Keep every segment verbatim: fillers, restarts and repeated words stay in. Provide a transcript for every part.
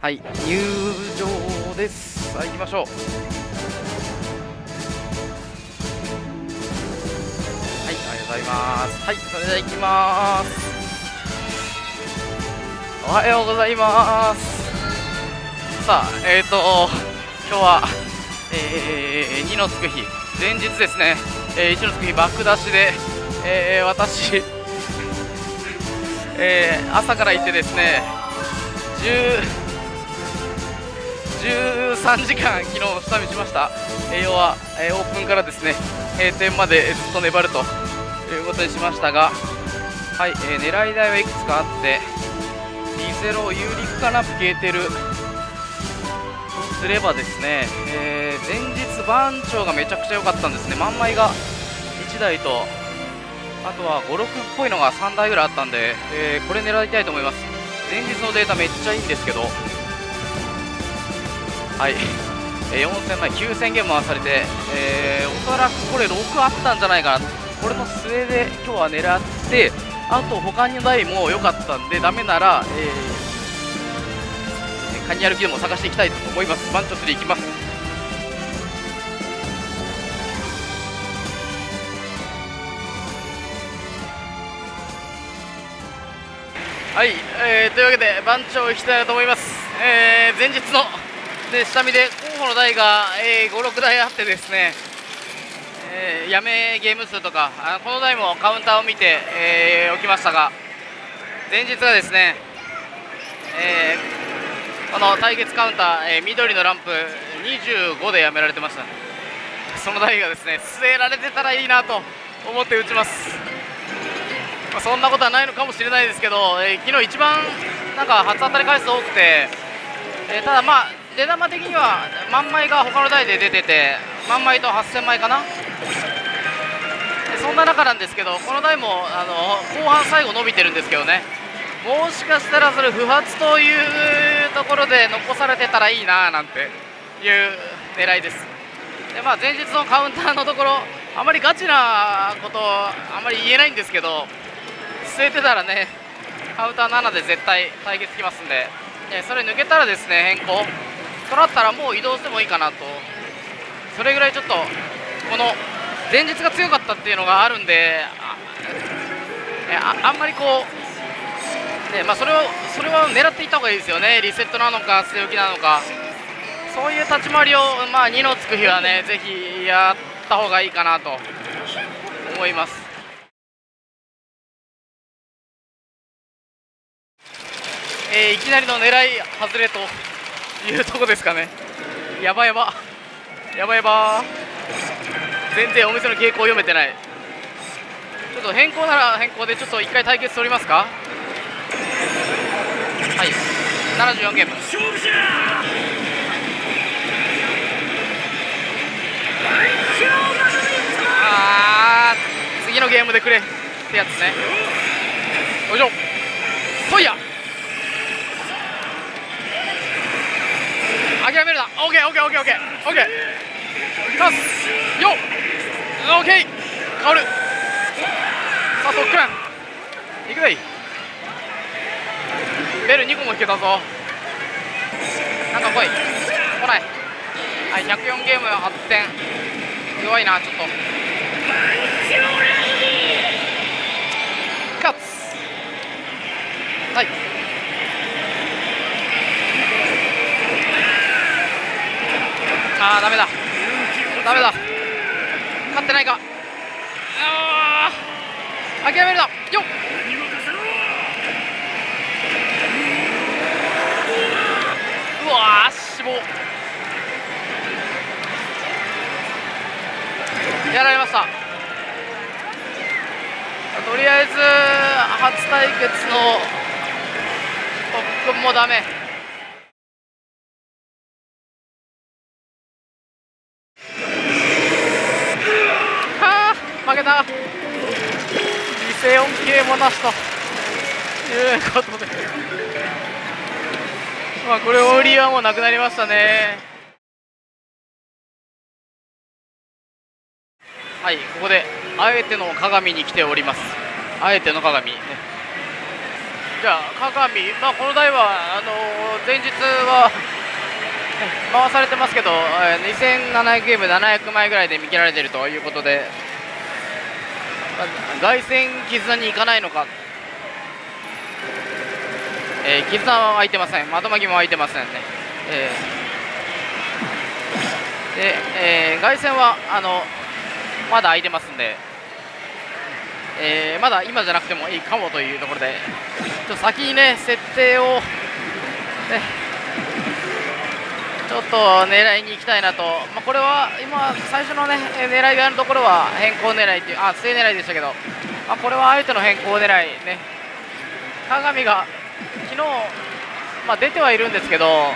はい、入場です。さあ行きましょう。はい、ありがとうございます。はい、それでは行きます。おはようございます。さあ、えーと今日は、えー、にのつく日、前日ですね、えー、いちのつく日バックダッシュで、えー、私、えー、朝から行ってですね、じゅうさんじかん昨日下見しました。えー、要は、えー、オープンからですね閉店までずっと粘るということにしましたが、はい、えー、狙い台はいくつかあって、リゼロ有力かな、消えてるとすればですね、えー、前日番長がめちゃくちゃ良かったんですね。満枚がいちだいと、あとはご、ろくっぽいのがさんだいぐらいあったんで、えー、これ狙いたいと思います。前日のデータめっちゃいいんですけど、はい、えー、よんせんまいきゅうせんゲーム回されて、えー、おそらくこれろくあったんじゃないかな。これの末で今日は狙って、あと他の台も良かったんで、ダメなら、えー、カニ歩きでも探していきたいと思います。番長スリーいきます。はい、えー、というわけで番長いきたいなと思います。えー、前日ので下見で候補の台が、えー、ご、ろくだいあってですね、えー、やめゲーム数とか、あこの台もカウンターを見て、えー、おきましたが、前日がですね、えー、この対決カウンター、えー、緑のランプにじゅうごでやめられてました。その台がですね据えられてたらいいなと思って打ちます。まあ、そんなことはないのかもしれないですけど、えー、昨日一番なんか初当たり回数多くて、えー、ただまあ出玉的には満枚が他の台で出てて、満枚とはっせんまいかな。でそんな中なんですけど、この台もあの後半最後伸びてるんですけどね、もしかしたらそれ不発というところで残されてたらいいななんていう狙いです。で、まあ、前日のカウンターのところあまりガチなことあまり言えないんですけど、据えてたらねカウンターななで絶対対決きますんで、えそれ抜けたらですね変更となったらもう移動してもいいかなと。それぐらいちょっとこの前日が強かったっていうのがあるんで、 あ, あ, あんまりこう、ねまあ、それをそれは狙っていった方がいいですよね。リセットなのか据え置きなのか、そういう立ち回りを、まあ、にのつく日はねぜひやった方がいいかなと思います。えー、いきなりの狙い外れというとこですかね。やばやばやばやば、全然お店の傾向読めてない。ちょっと変更なら変更でちょっといっかい対決取りますか。はい、ななじゅうよんゲーム。あー、次のゲームでくれってやつね。よいしょ、そいや諦めるな。オーケーオーケーオーケーオーケーオーケーカスよっオーケーカオルさあ特訓いくぜい。ベルにこも引けたぞ。なんか来い、来ない。はい、ひゃくよんゲームはってん、弱いなちょっと。勝つ。はい、あーダメだダメだ、勝ってないか。あー諦めるなよっ。うわー死亡やられました。とりあえず初対決の特訓もダメ。負けた。リセオン系もなしということでまあこれオーリーはもうなくなりましたね。はい、ここであえての鏡に来ております。あえての鏡ね。 じゃあ鏡、まあ、この台はあの前日は回されてますけど、にせんななひゃくゲームななひゃくまいぐらいで見切られているということで、まあ、凱旋絆に行かないのか、えー、絆は開いてません、窓巻きも開いてませんね。えー、で、えー、凱旋はあのまだ開いてますんで、えー、まだ今じゃなくてもいいかもというところで、ちょっと先にね設定を、ね、ちょっと狙いに行きたいなと、まあ、これは今最初のね狙いであるところは変更狙いっていう、あ正狙いでしたけど、まあ、これは相手の変更狙いね。鏡が昨日、まあ、出てはいるんですけど、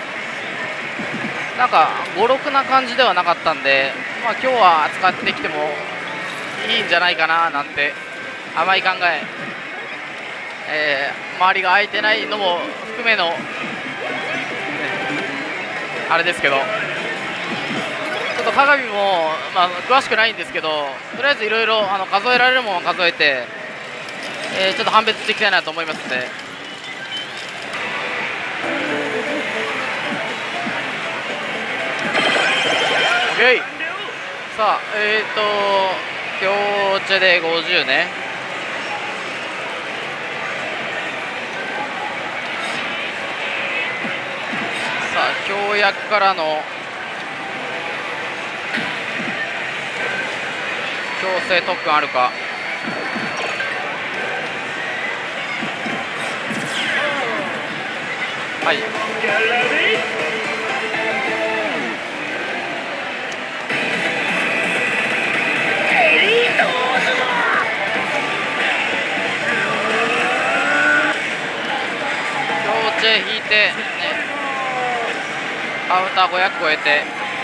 なんかごろくな感じではなかったんで、まあ、今日は使ってきてもいいんじゃないかななんて甘い考え、えー、周りが空いてないのも含めの、ね、あれですけど、ちょっと鏡も、まあ、詳しくないんですけど、とりあえずいろいろ数えられるものを数えて、えー、ちょっと判別していきたいなと思いますので。OK、さあ、えっ、ー、と強チェでごじゅうね。さあ強役からの強制特訓あるか。はい、強制引いて、ね、カウンターごひゃく超えて、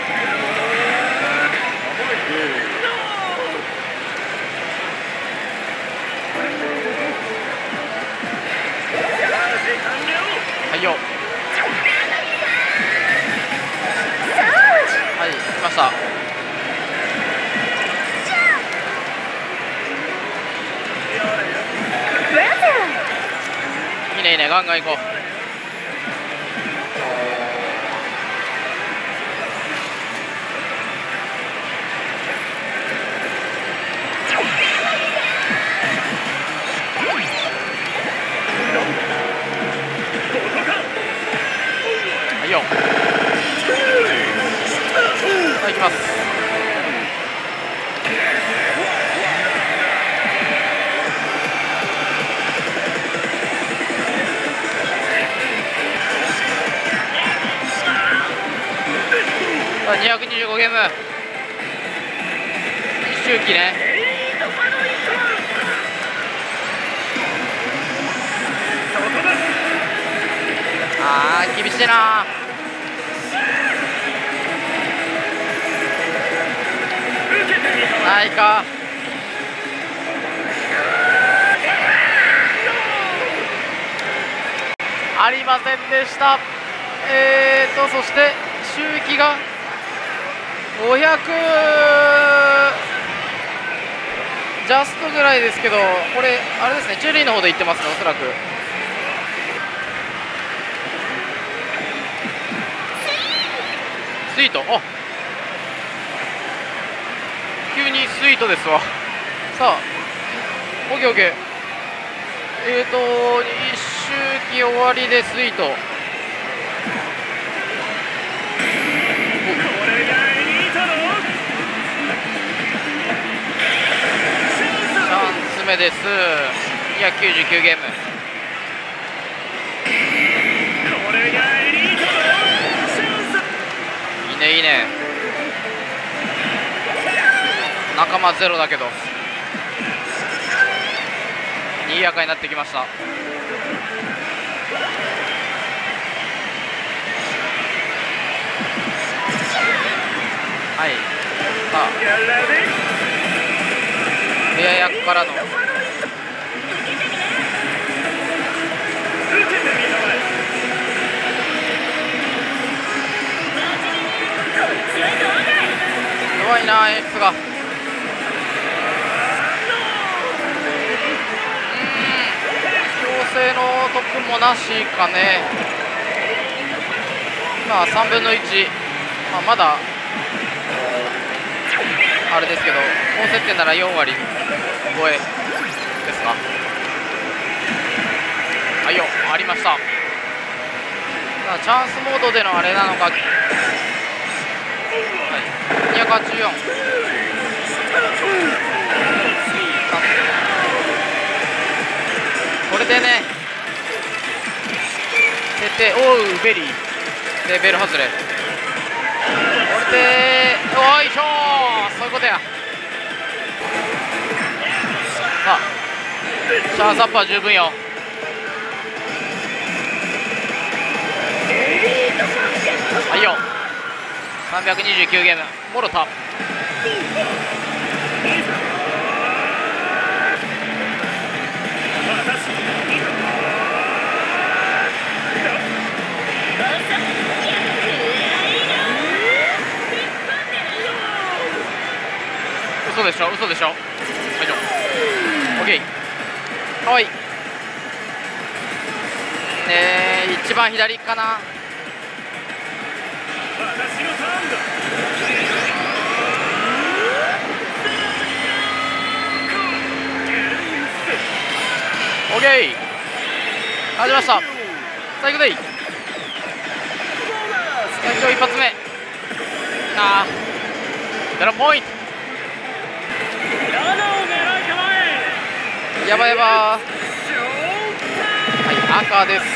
はいよ、はい、来ました。いいねいいね、ガンガン行こう。はいよ、はい、行きます。にひゃくにじゅうごゲーム一周期ね。あー厳しいな。ないか。ありませんでした。えーとそして周期がごひゃくジャストぐらいですけど、これあれですね、チューリーの方で行ってますね、おそらく。スイート、あ急にスイートですわ。さあオッケーオッケー、えーと一周期終わりでスイート。チャンス目です。にひゃくきゅうじゅうきゅうゲーム。いいねいいね。仲間ゼロだけどにぎやかになってきました。はい、さあレア役からの弱いな、エースが。強制のもなしかね。まあさんぶんのいち、まあ、まだあれですけど、高設定ならよんわり超えですか。はいよ、ありました。チャンスモードでのあれなのか、はい、にひゃくはちじゅうよん、これでね、設定、おう、ベリーでベル外れ、これで、おいしょー、そういうことや。さあ、シャーザップは十分よ。はいよ、さんびゃくにじゅうきゅうゲーム、モロタ。嘘でしょ、嘘でしょ。はいよ、オッケー、かわいい。えー、一番左かな。オッケー、始ました。最後でいい。最初一発目、あー、ゼロポイント。やばいやばー。はい、赤です。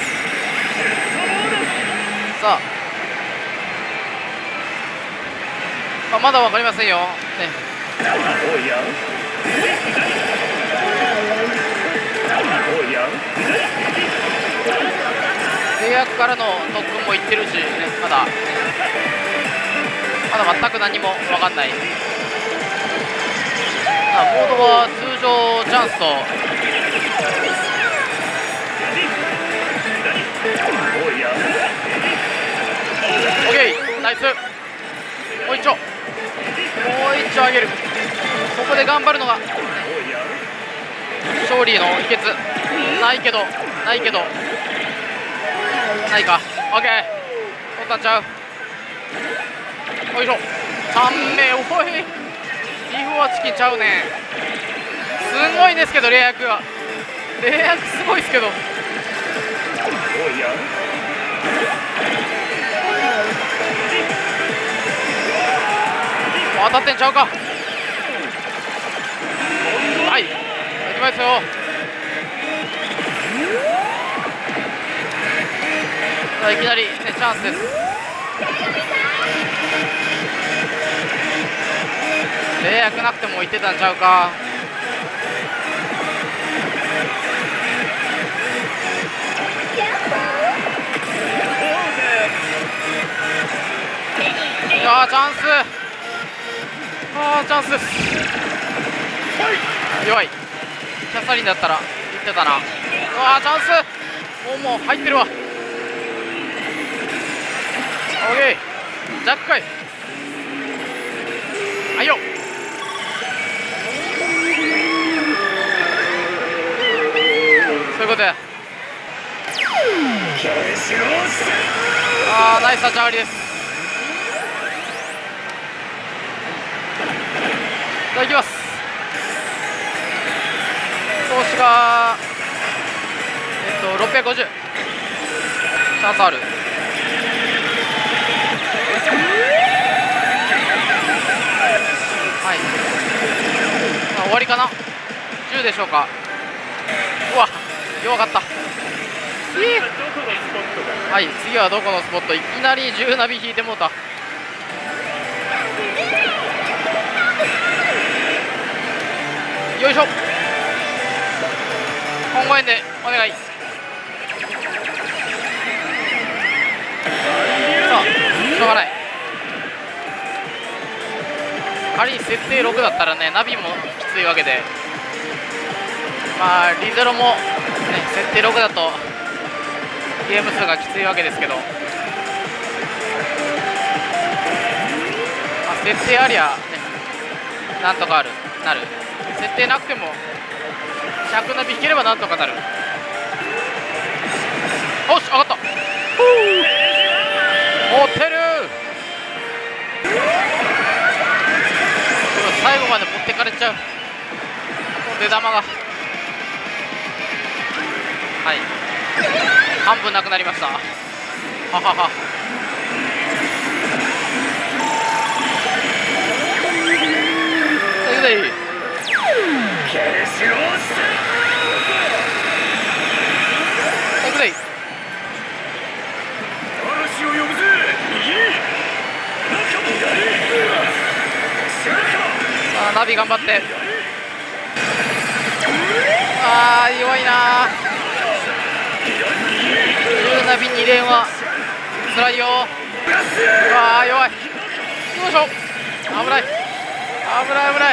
さあ、まあ、まだ分かりませんよ、ね、制約からの特訓もいってるし、ね、まだまだ全く何も分かんない。モードは通常チャンスと、オッケー、ナイス。もう一丁、もう一丁上げる。ここで頑張るのが勝利の秘訣。ないけどないけどないか。オッケー、取ったんちゃう。よいしょ、さんめい。おい、ビーフはチキンちゃうね。すごいですけど、レイヤクがレイヤクすごいですけど、当たってんちゃうか。はい、いきますよ。さあいきなり、ね、チャンスです。レイヤクなくてもいってたんちゃうか。あー、チャンス。あー、チャンスです。弱い。キャサリンだったらいってたな。うわー、チャンス。もうもう入ってるわ。オッケー、ジャックかい。はいよ、そういうことや。あー、ナイス立ち上がりです。じゃあいきます。投資がえっとろっぴゃくごじゅう、チャンスある。はい、まあ、終わりかな。じゅうでしょうか。うわ、弱かった。えー、はい、次はどこのスポット。いきなりじゅうナビ引いてもうた。よいしょ、本5円でお願い。さあ、しょうがない。仮に設定ろくだったらね、ナビもきついわけで、まあリゼロも、ね、設定ろくだとゲーム数がきついわけですけど、まあ、設定ありゃ、ね、なんとかあるなる。設定なくてもひゃくナビ引ければなんとかなる。 よし上がった。持ってる。最後まで持ってかれちゃう。出玉がはい半分なくなりました。ははは。いくぜ。いくぜ。あーナビ頑張って。あー弱いな。ナビに連はつらいよ。あー弱い。よいしょ。危ない危ない危ない。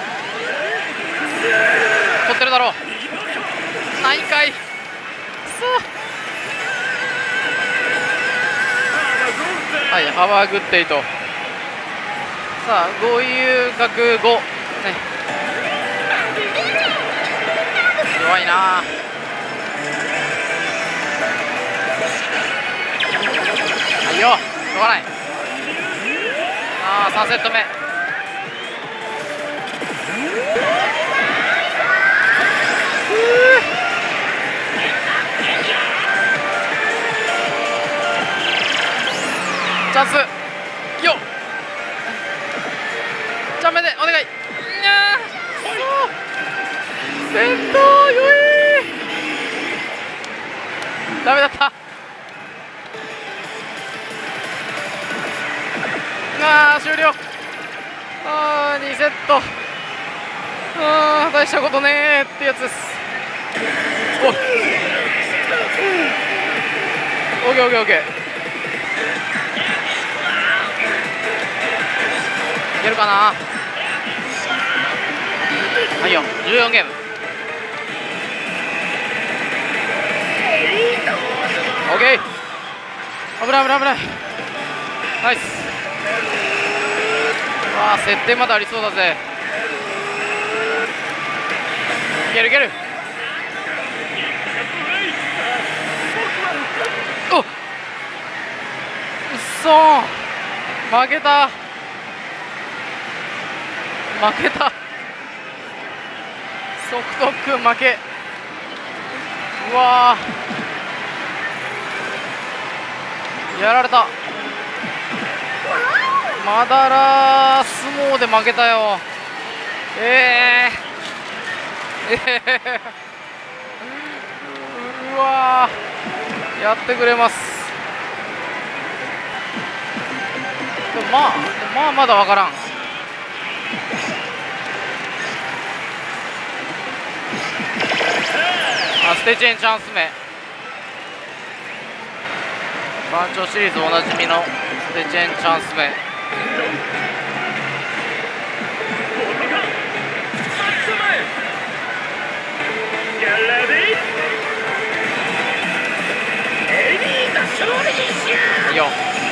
取ってるだろう。ないかい。くそ。はい、ハワーグッデイと。さあ、ご遊角ご、ね、弱いな。はいよ、しょうがない。ああ、さんセット目。チャンスよっ。チャンメでお願い。先頭よい。ダメだった。ああ終了。ああにセット。ああ大したことねーってやつです。おいオッケーオッケーオッケー。いけるかな。はいよじゅうよんゲーム。オッケー。危ない危ない危ない。ナイス。わあ設定まだありそうだぜ。いけるいける。おっうっそー負けた負けた。ソフトック負け。うわーやられた。まだら相撲で負けたよ。えー、えー、うわーやってくれます。でもまあまあまだ分からん。あステチェンチャンス目。番長シリーズおなじみのステチェンチャンス目。いいよ。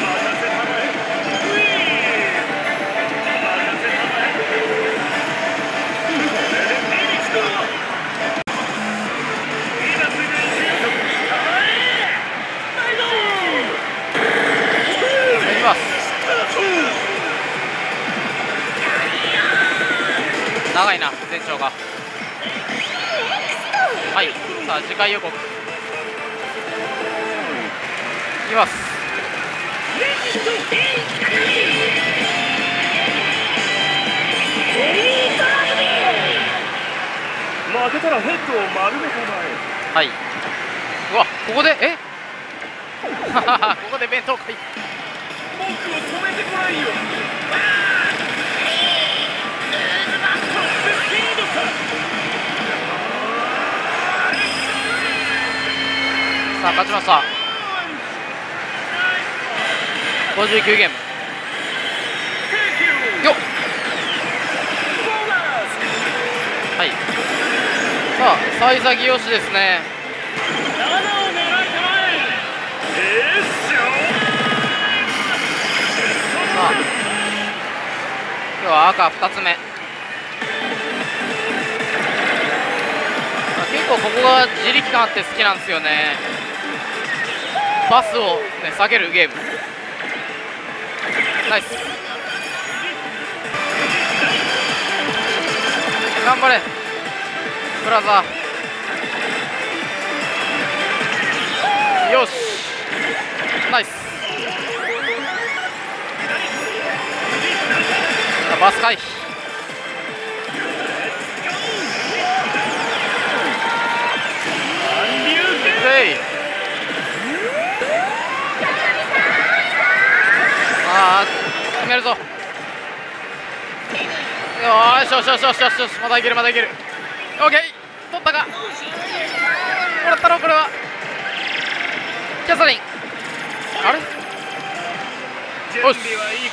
長いな全長が。はいさあ次回予告いきます。 負けたらヘッドを丸めたまえ。 はい。うわここでえここで弁当会。 僕を止めてこないよ。 さあ勝ちました。ごじゅうきゅうゲームよっ。はいさあ幸先よしですね。さあ今日は赤ふたつめ。結構ここが自力感あって好きなんですよね。 バスを、ね、避けるゲーム。ナイス。頑張れブラザー。よしナイス。バス回避。レイ。ああ決めるぞ。よーしよしよしよしよしよし、まだいけるまだいける。オッケー取ったか。もらったろこれは。キャサリンあれ。よし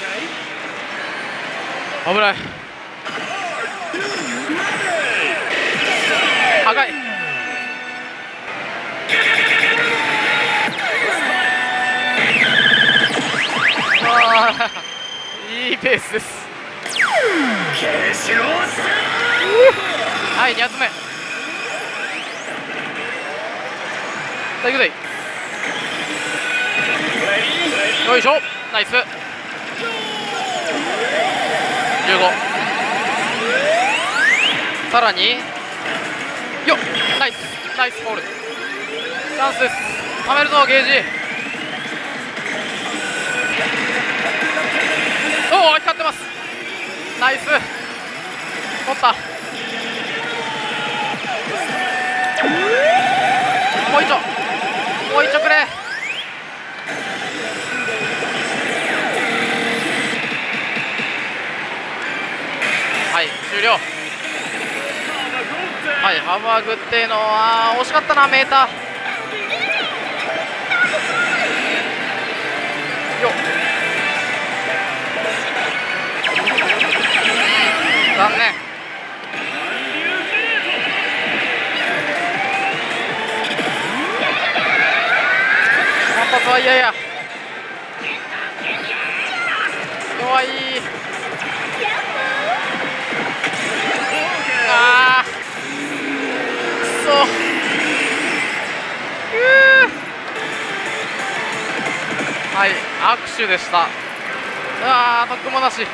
危ない。赤い。あーいいペースです。はい、に発目。さあ、いくぜ。よいしょ、ナイス。じゅうご。さらに。よっ、ナイス、ナイスボール。チャンスです。貯めるぞ、ゲージ。おお、光ってます。ナイス。取った。もう一丁もう一丁くれ。はい終了。はい幅グっていうのは惜しかったな。メーターよっ残念。反発は嫌や。弱い。あーくそ。はい握手でした。あー得もなし。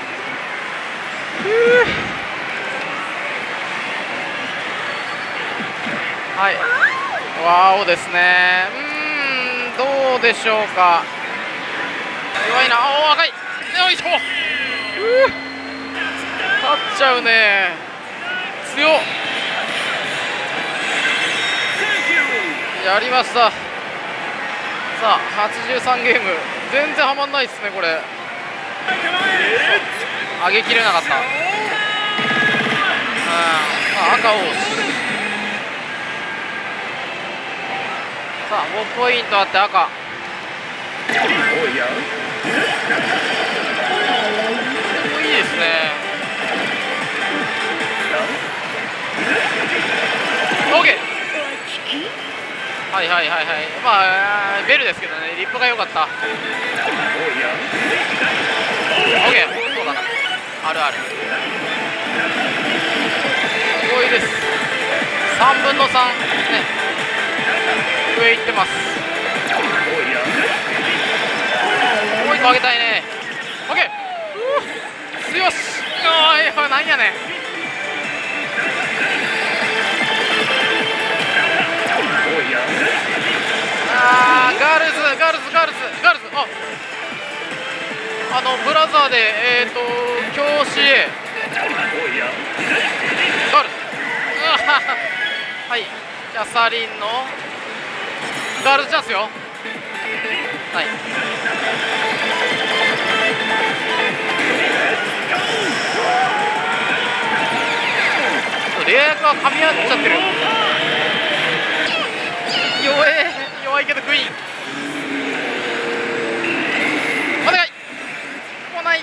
はいワオですね。うーんどうでしょうか。弱いな。おお赤い。よいしょ。立っちゃうね。強っ。やりました。さあはちじゅうさんゲーム全然はまんないですねこれ。上げきれなかった。うんあ赤をさあごポイントあって赤。結構いいですね。オーケー。はいはいはいはい。まあベルですけどねリップが良かった。オーケーそうだな。あるある。すごいです。さんぶんのさんね上行ってます。ポイント上げたいね。オッケー強し。おいおいなんやねん。あーガールズガールズガールズガールズ。ああのブラザーでえっ、ー、と教師ガールズ。はいキャサリンのガールズチャンスよ。はいレア役は噛み合っちゃってる。弱え弱いけどクイーンお願い。来ない。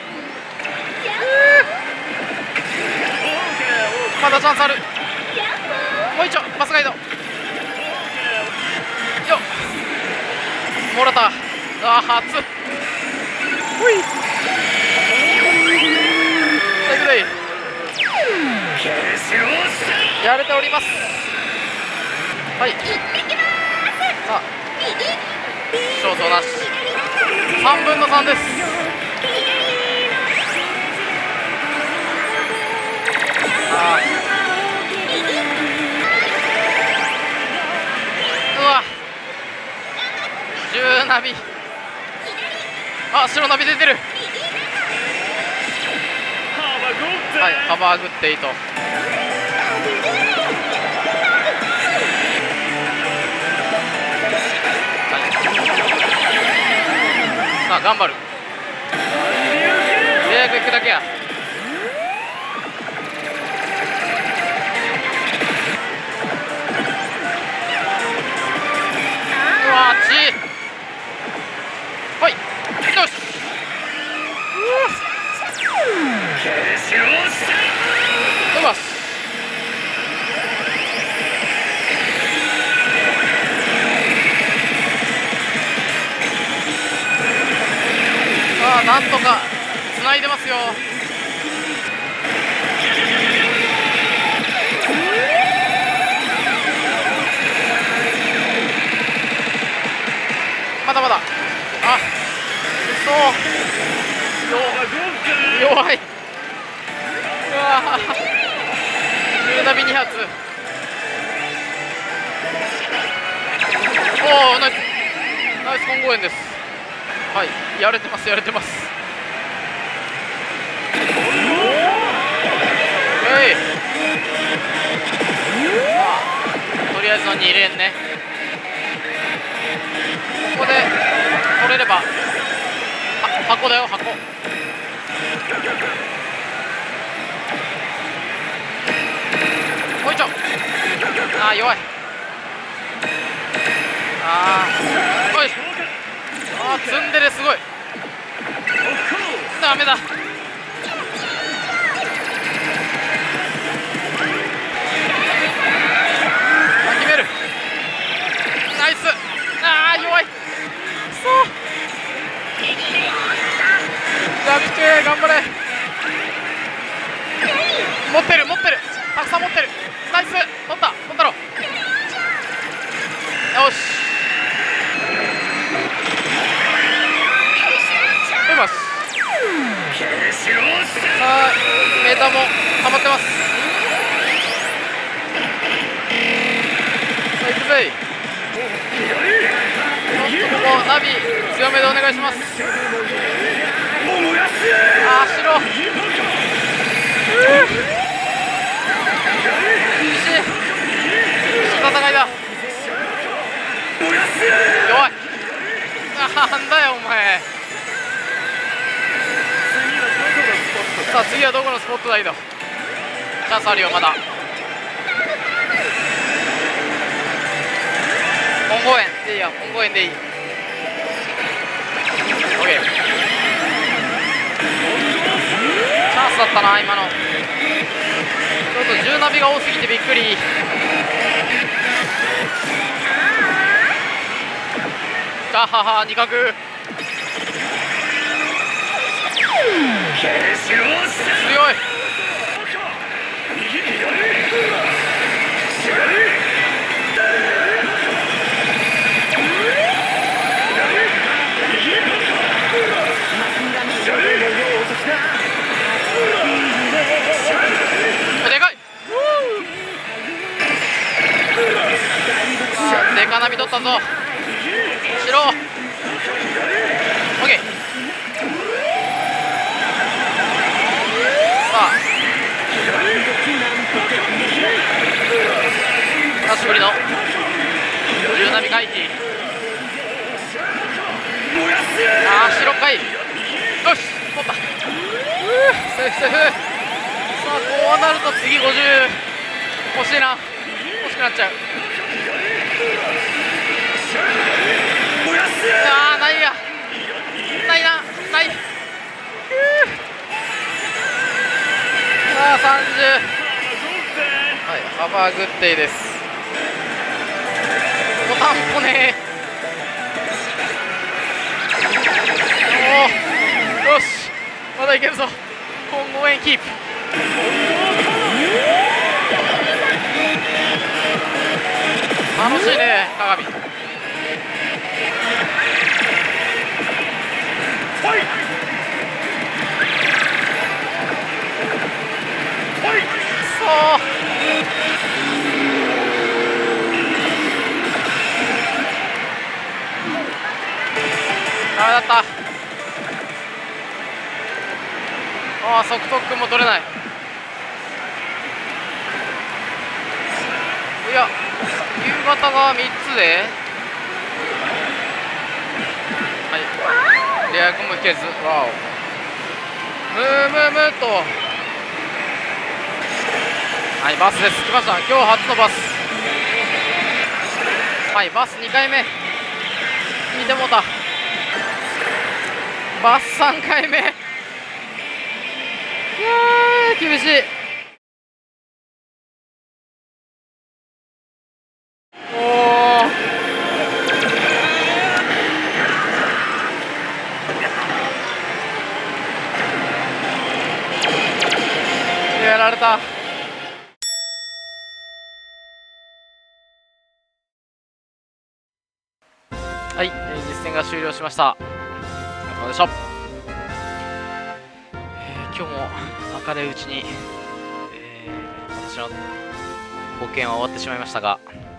まだチャンスある。もう一丁バスガイドよっもらった。あー初ほいレグレイやれております。はいさあショートなし、さんぶんのさんです。あー、うわ、じゅうナビ、あ、白ナビ出てる。はい、ハバーグッデイと。さあ頑張る、早く行くだけや。うわー、ちはい、よし、飛ばす。さあなんとかつないでますよ。まだまだ、あ、そう弱い。うわー、じゅうナビに発。おお、ナイスナイス混合円です。はい、やれてますやれてます。えい、とりあえずのにレーンね。ここで取れれば、は箱だよ箱。おいちょ、あー弱い。あー、おい、あー、ツンデレすごい。ダメだ。決める、ナイス。あー弱い、そう、ガビチェ頑張れ。持ってる持ってる、たくさん持ってる。ナイス、取った取ったろ。よし、出ます。さあメーターも溜まってます。さあ行くぜ。ちょっとここナビ強めでお願いします。あー白、厳しい戦いだ。弱い。なんだよお前。さあ次はどこのスポットだいだ。チャンスあるよまだ。本郷園でいいや、本郷園でいい。 OK、 チャンスだったな今の。ちょっとじゅうナビが多すぎてびっくり。ガハハ二角、強い。でかい。デカナビ取ったぞ。白 OK。 さあ久しぶりのじゅうナビ回避。ああ白かい。よし取った。セーフセーフ。さあこうなると次ごじゅう欲しいな。欲しくなっちゃう。ああないや、ないな、ない。さあさんじゅう、はい、ハバーグッデイです。ボタンこねー。おお、よしまだいけるぞ。今後円キープ。楽しいね鏡。 ダメだった。ああ速特訓も取れない。いや夕方がみっつで、はいレア君も引けず、わおムームームーと、はいバスです。来ました、今日初のバス。はいバスにかいめ見てもうた。バスさんかいめ、いやー厳しい。おーやられた。はい、えー、実戦が終了しました。お疲れ様でした。えー、今日も明るいうちに、えー、私の冒険は終わってしまいましたが、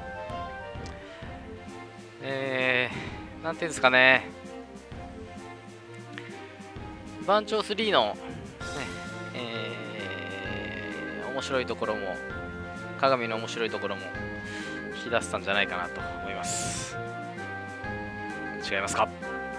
えー、なんていうんですかね、番長スリーの、ねえー、面白いところも、鏡の面白いところも引き出せたんじゃないかなと思います。違いますか。はい、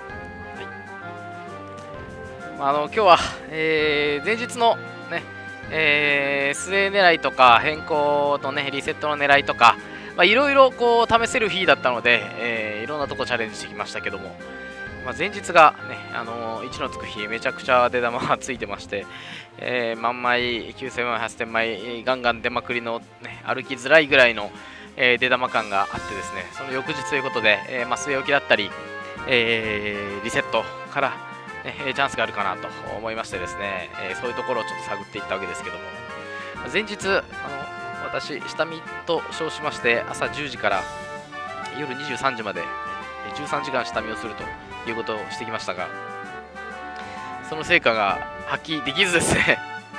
まあ、あの今日は、えー、前日のね、えー、末狙いとか変更とねリセットの狙いとか、まあ、いろいろこう試せる日だったので、えー、いろんなとこチャレンジしてきましたけども、まあ、前日がね、あのー、いちのつく日めちゃくちゃ出玉がついてまして、えー、万枚きゅうせんまいはっせんまいガンガン出まくりの、ね、歩きづらいぐらいの、えー、出玉感があってですね、その翌日ということで、えーまあ、据え置きだったり、えー、リセットから、ね、チャンスがあるかなと思いましてですね、えー、そういうところをちょっと探っていったわけですけども、前日あの私下見と称しまして朝じゅうじから夜にじゅうさんじまでじゅうさんじかん下見をするということをしてきましたが、その成果が発揮できずですね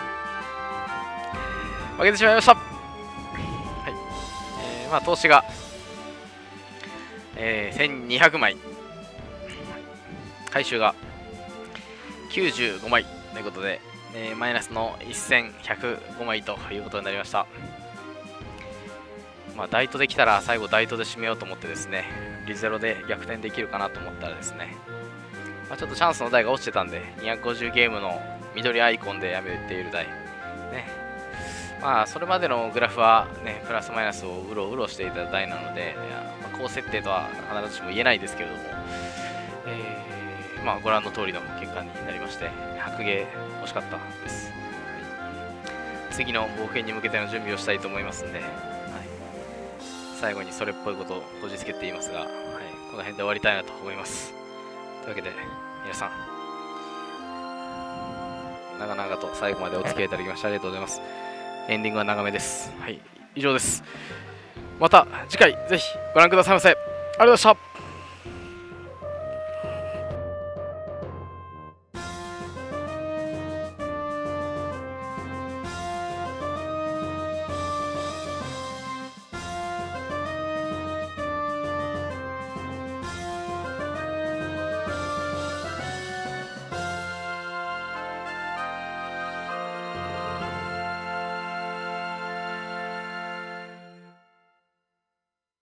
負けてしまいました。はい、えー、まあ投資が、えー、せんにひゃくまい、回収がきゅうじゅうごまいということで、えー、マイナスのせんひゃくごまいということになりました。まあ、ダイトできたら最後ダイトで締めようと思ってですね、リゼロで逆転できるかなと思ったらですね、まあ、ちょっとチャンスの台が落ちてたんで、にひゃくごじゅうゲームの緑アイコンでやめている台、ね、まあそれまでのグラフは、ね、プラスマイナスをうろうろしていた台なので、まあ、高設定とは必ずしも言えないですけれども、えーまあ、ご覧の通りの結果になりまして、白芸惜しかったです。はい、次の冒険に向けての準備をしたいと思いますんで、はい、最後にそれっぽいことをこじつけて言いますが、はい、この辺で終わりたいなと思います。というわけで皆さん長々と最後までお付き合いいただきましてありがとうございます。エンディングは長めです。はい、以上です。また次回ぜひご覧くださいませ。ありがとうございました。